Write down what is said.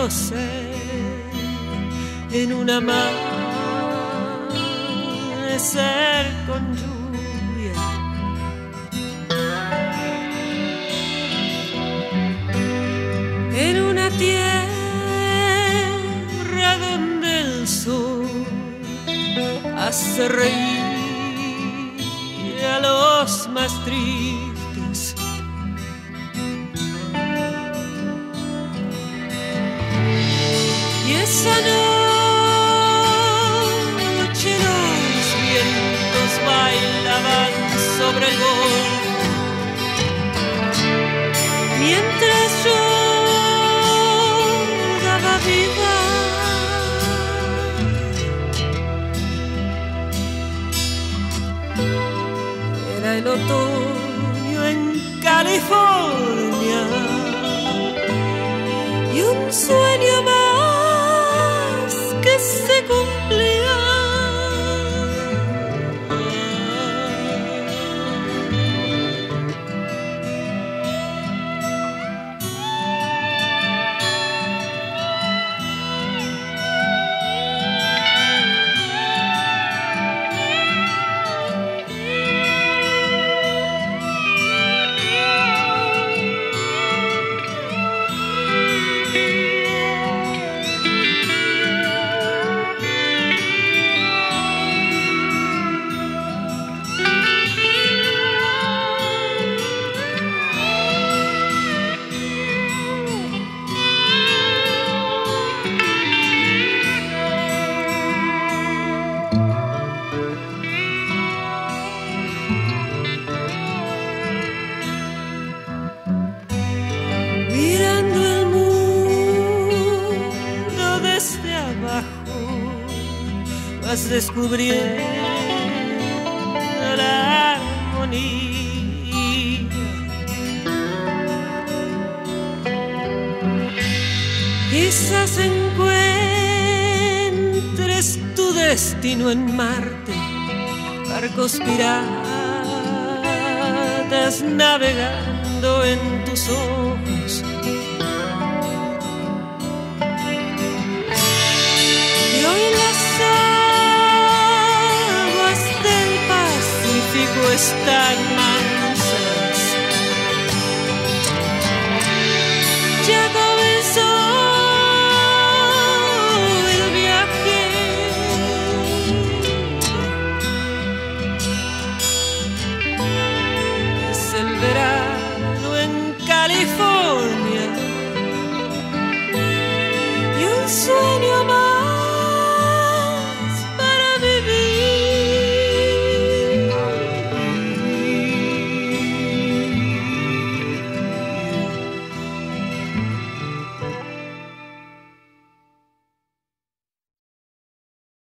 sé, en un amanecer con lluvia. En una tierra donde el sol hace reír a los más tristes. Y esa noche los vientos bailaban sobre el golfo, mientras yo daba vida. Era el otoño en California y un sueño más que se cumplía. Vas descubriendo la armonía. Quizás encuentres tu destino en Marte, barcos piratas navegando en tus ojos. Y hoy las aguas del Pacífico están mansas. Ya comenzó el viaje. Es el verano en California.